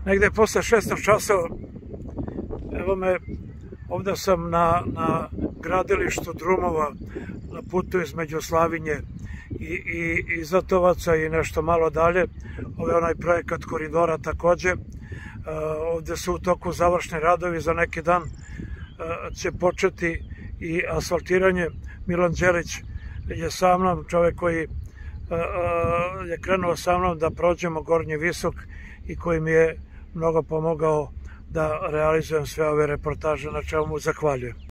negde posle 16 časova, evo me, ovde sam na gradilištu drumova, na putu između Slavinje i Izatovaca i nešto malo dalje. Ovo je onaj projekat koridora takođe. Ovde su u toku završni radovi, za neki dan će početi i asfaltiranje. Milan Đelić je sa mnom, čovek koji je krenuo sa mnom da prođemo Gornji Visok i koji mi je mnogo pomogao da realizujem sve ove reportaže, na čemu mu zahvaljujem.